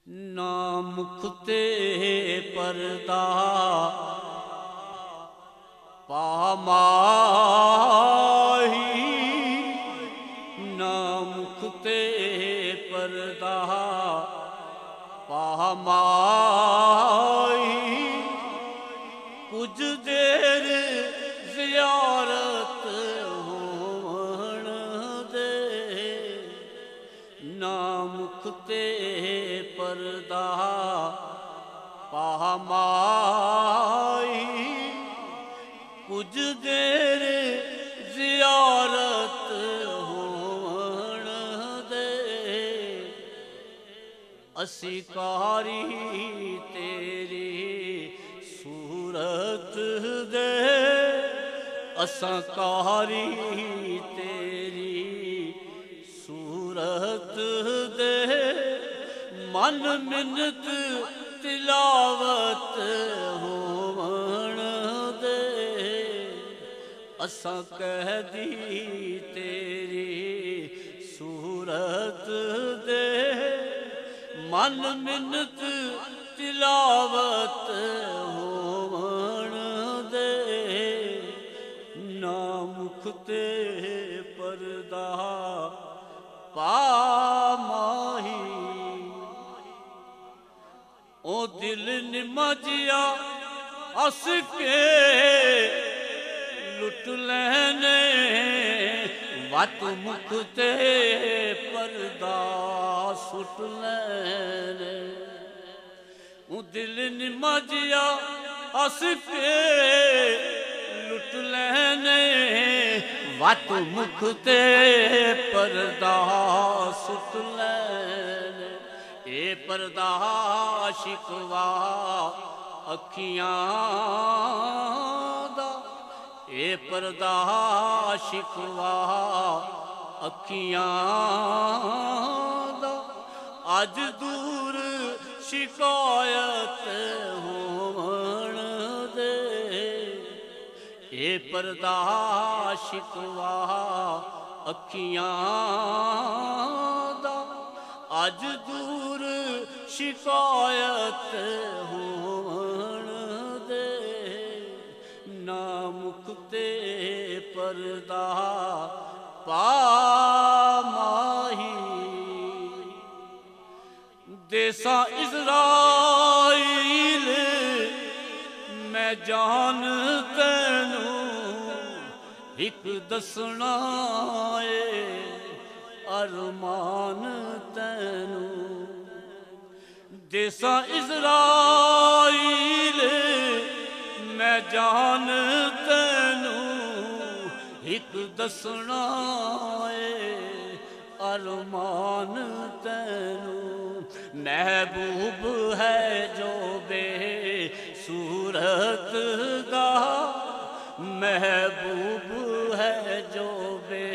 ਨਾ ਮੁਖ ਤੇ ਪਰਦਾ ਪਾਮਾਹੀ, ਨਾ ਮੁਖ ਤੇ ਪਰਦਾ ਪਾਮਾਹੀ। ਕੁਝ ਦੇਰ ਜ਼ਿਆਰਤ ਹੋਣ ਦੇ, ਨਾ ਮੁਖ ਤੇ ਪਰਦਾ ਪਾਮਾਹੀ। ਕੁਝ ਦੇਰ ਜ਼ਿਆਰਤ ਹੋਣ ਦੇ, ਅਸੀਂ ਕਾਰੀ ਤੇਰੀ ਸੂਰਤ ਦੇ, ਅਸਾਂ ਕਾਰੀ ਤੇਰੀ ਸੂਰਤ ਦੇ। ਮਨ ਮਿੰਨਤ ਤਿਲਾਵਤ ਹੋਵਣ ਦੇ, ਅਸਾਂ ਕਹਿਦੀ ਤੇਰੀ ਸੂਰਤ ਦੇ। ਮਨ ਮਿੰਨਤ ਤਿਲਾਵਤ ਹੋਵਣ ਦੇ, ਨਾ ਮੁਖ ਤੇ ਪਰਦਾ ਪਾਮਾਹੀ। ਉਹ ਦਿਲ ਨਿਮਜਿਆ ਹੱਸ ਕੇ ਲੁੱਟ ਲੈਨੇ, ਵੱਤ ਮੁਖ ਤੇ ਪਰਦਾ ਸੁੱਟ ਲੈਨੇ। ਉਹ ਦਿਲ ਨਿਮਜਿਆ ਹੱਸ ਕੇ ਲੁੱਟ ਲੈਨੇ, ਵੱਤ ਮੁਖ ਤੇ ਪਰਦਾ ਸੁੱਟ ਲੈਨੇ। ਇਹ ਪਰਦਾ ਸ਼ਿਕਵਾ ਅੱਖੀਆਂ ਦਾ, ਇਹ ਪਰਦਾ ਸ਼ਿਕਵਾ ਅੱਖੀਆਂ ਦਾ। ਅੱਜ ਦੂਰ ਸ਼ਿਕਾਇਤ ਹੋਵਣ ਦੇ, ਇਹ ਪਰਦਾ ਸ਼ਿਕਵਾ ਅੱਖੀਆਂ ਦਾ। ਅੱਜ ਦੂਰ ਸ਼ਿਕਾਇਤ ਹੋਵਣ ਦੇ, ਨਾ ਮੁਖ ਤੇ ਪਰਦਾ ਪਾਮਾਹੀ। ਦੇਸਾਂ ਇਜ਼ਰਾਈਲ ਮੈਂ ਜਾਨ ਤੈਨੂੰ ਇੱਕ ਦੱਸਣਾ ਏ, ਅਰਮਾਨ ਤੈਨੂੰ। ਦੇਸਾਂ ਇਜ਼ਰਾਈਲ ਮੈਂ ਜਾਨ ਤੈਨੂੰ ਇੱਕ ਦੱਸਣਾ ਏ, ਅਰਮਾਨ ਤੈਨੂੰ। ਮਹਿਬੂਬ ਹੈ ਜੋ ਬੇ ਸੂਰਤ ਦਾ, ਮਹਿਬੂਬ ਹੈ ਜੋ ਬੇ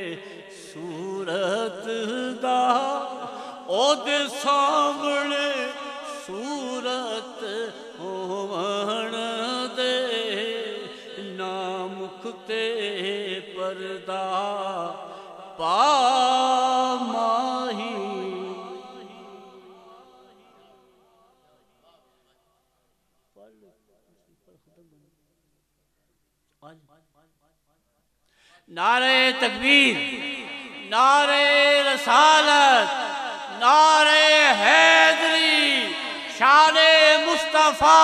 ਸੂਰਤ ਦਾ। ਉਹਦੇ ਸਾਹਮਣੇ ਸੂਰਤ ਹੋਵਣ ਦੇ, ਨਾ ਮੁਖ ਤੇ ਪਰਦਾ ਪਾਮਾਹੀ। नारे तकबीर, नारे रसालत, नारे हैदरी, शाने मुस्तफ़ा।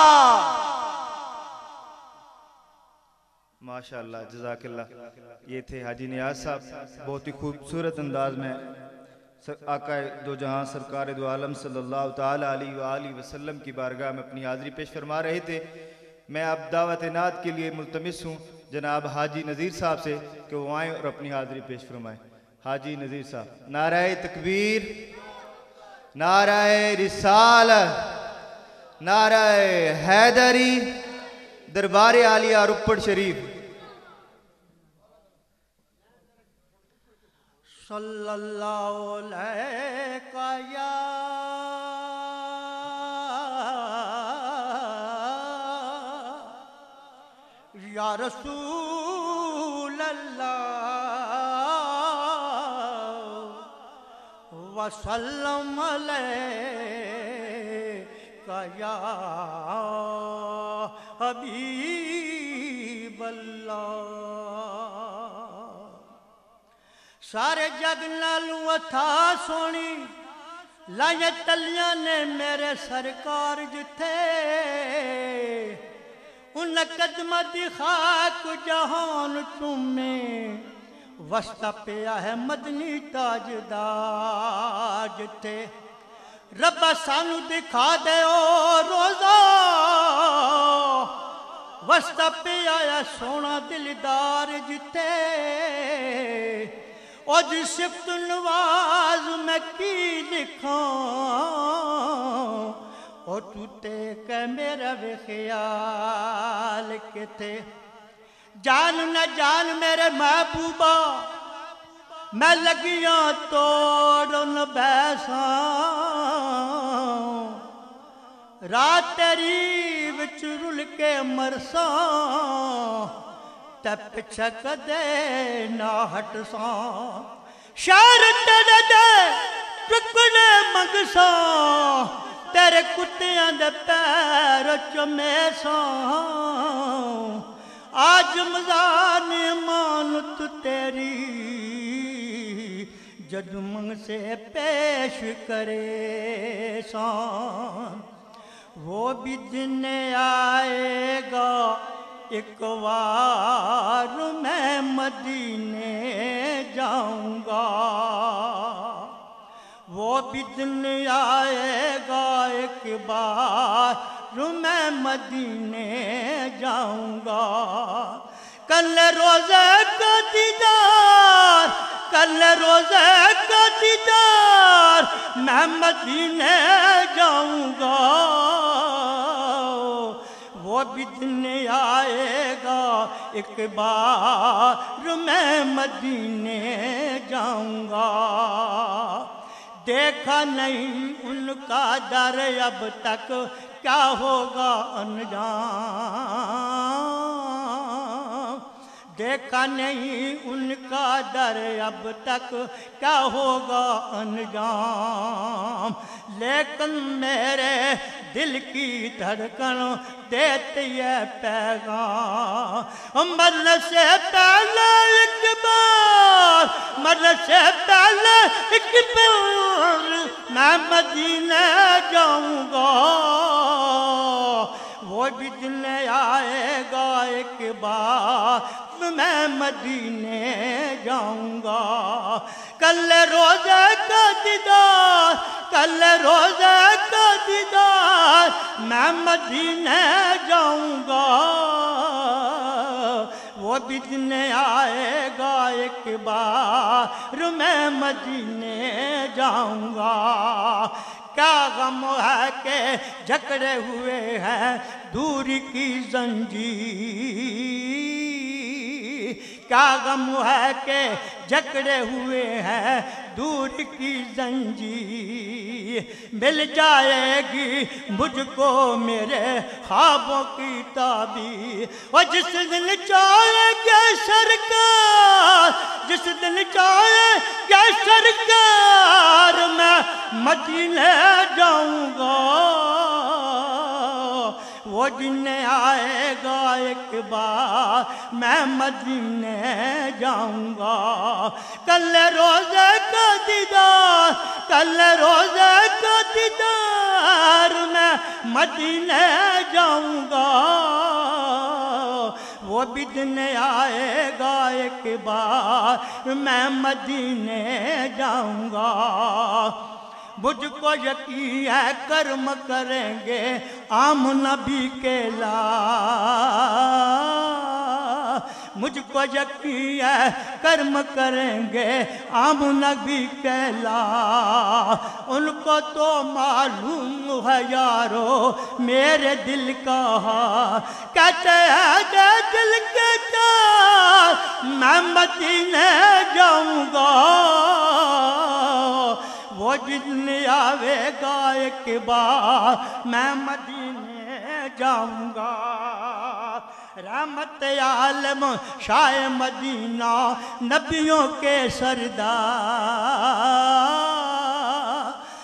माशाअल्लाह, जज़ाकल्लाह। ये थे हाजी नियाज़ साहब, बहुत ही खूबसूरत अंदाज में आका दो जहां सरकार दो आलम सल्लल्लाहु ताला अलैहि वसल्लम की बारगाह में अपनी हाज़िरी पेश फरमा रहे थे। मैं अब दावत नात के लिए मुल्तमिस हूँ जनाब हाजी नज़ीर साहब से कि वो आएँ और अपनी हाज़िरी पेश फरमाएँ। हाजी नज़ीर साहब। नाराए तकबीर, नाराए रिसालत, नाराए हैदरी, दरबार आलिया रुपड़ शरीफ। सल्लल्लाहु अलैहि या रसूल अल्लाह वसल्लम अलैका या हबीब अल्लाह। सारे जग नालों अथा सोनी लाए तलियां ने मेरे सरकार जिथे, उन कदम दी खाक जहान चूमे, वस्ता पिया है मदनी ताजदार जिथे। रब्बा सानू दिखा दे ओ रोजा, वस्ता पिया है सोना दिलदार जिथे। ओ जी सिफ्त नवाज मैं की लिखां, ओ टूटे के मेरा वे ख्याल किथे। जान न जान मेरे महबूबा, मैं लगिया तोड़न बैसा। रात तेरी विच रुल के मरसा, ते पिछे कदे ना हटसा। शहर तेरे दे टुकड़े मंगसा, तेरे कुत्तियां दे पैर चमेसा। आज मज़ान मानत तेरी, जद मंग से पेश करे सान। वो भी दिन आएगा एक बार मैं मदीने जाऊंगा। वो भी दिन आएगा एक बार मैं मदीने जाऊंगा। कल रोज़े का दीदार, कल रोज़े का दीदार, मैं मदीने जाऊंगा। वो भी दिन आएगा एक बार मैं मदीने जाऊंगा। देखा नहीं उनका दर अब तक, क्या होगा अनजान। देखा नहीं उनका दर अब तक, क्या होगा अनजान। लेकिन मेरे दिल की धड़कन देती है पैगाम। मरने से पहले एक बार, मरने से पहले एक बार मैं मदीने जाऊंगा। वो भी दिन आएगा एक बार मैं मदीने जाऊंगा। कल रोज़े का दीदार, कल रोज़े का दीदार, मैं मदीने जाऊंगा। वो भी दिन आएगा एक बार मैं मदीने जाऊंगा। क्या गम है के जकड़े हुए हैं दूरी की जंजीर। क्या गम है के जकड़े हुए हैं दूर की जंजीर। मिल जाएगी मुझको मेरे ख्वाबों की ताबीर। और जिस दिन चाहेंगे सरकार, जिस दिन चाहेंगे सरकार, मैं मदीने जाऊंगा। वो दिन आएगा एक बार मैं मदीने जाऊंगा। कल रोज़े का दीदार, कल रोज़े का दीदार, मैं मदीने जाऊंगा। वो भी दिन आएगा एक बार मैं मदीने जाऊंगा। मुझको यकीन है कर्म करेंगे आम नबी के ला। मुझको यकीन है कर्म करेंगे आम नबी के ला। उनको तो मालूम है यारो मेरे दिल का हाल। कहते हैं दे दिल के तार, मैं मदीने जाऊंगा। वो दिन आवेगा एक बार मैं मदीने जाऊंगा। रहमत आलम शाह मदीना नबियों के सरदार।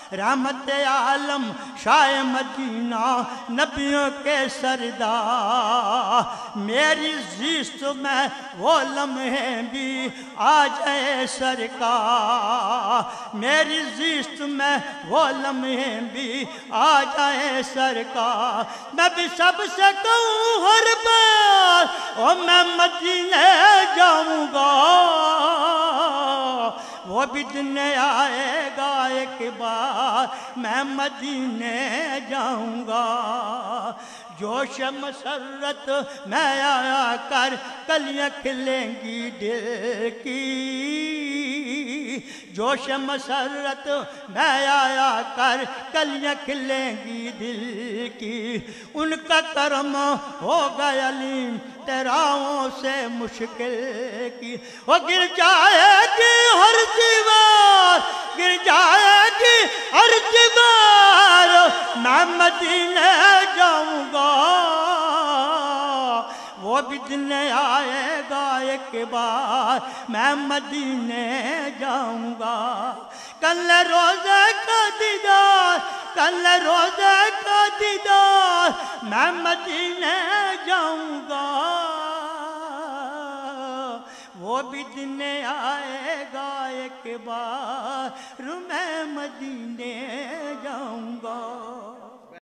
رحمت عالم شاہ مدینہ نبیوں کے سردار، میری زیست میں وہ لمحے بھی آ جائے سرکار، میری زیست میں وہ لمحے بھی آ جائے سرکار، میں بھی سب سے کہوں ہر بار او میں مدینے جاؤں گا، وہ بھی دن آئے گا ایک بار میں مدینے جاؤں گا، جوش مسرت میں آیا کر کلیاں کھلیں گی دل کی، جوش مسرت میں آیا کر کلیاں کھلیں گی دل کی، ان کا کرم ہوگا علیم تیراؤں سے مشکل کی، وہ گر جائے گی ہر دیوار، گر جائے گی ہر دیوار، میں مدینے جاؤں گا، وہ بھی دن آئے گا ایک بار میں مدینے جاؤں گا، کل روزے کا دیدار، کل روزے کا دیدار، میں مدینے جاؤں گا، وہ بھی دن آئے گا ایک بار میں مدینے جاؤں گا۔